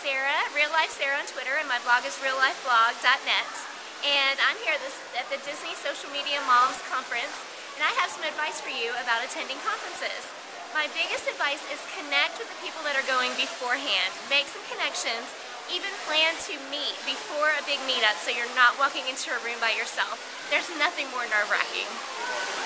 Sarah, Real Life Sarah on Twitter, and my blog is reallifeblog.net. And I'm here at the Disney Social Media Moms Conference, and I have some advice for you about attending conferences. My biggest advice is connect with the people that are going beforehand. Make some connections, even plan to meet before a big meetup so you're not walking into a room by yourself. There's nothing more nerve-wracking.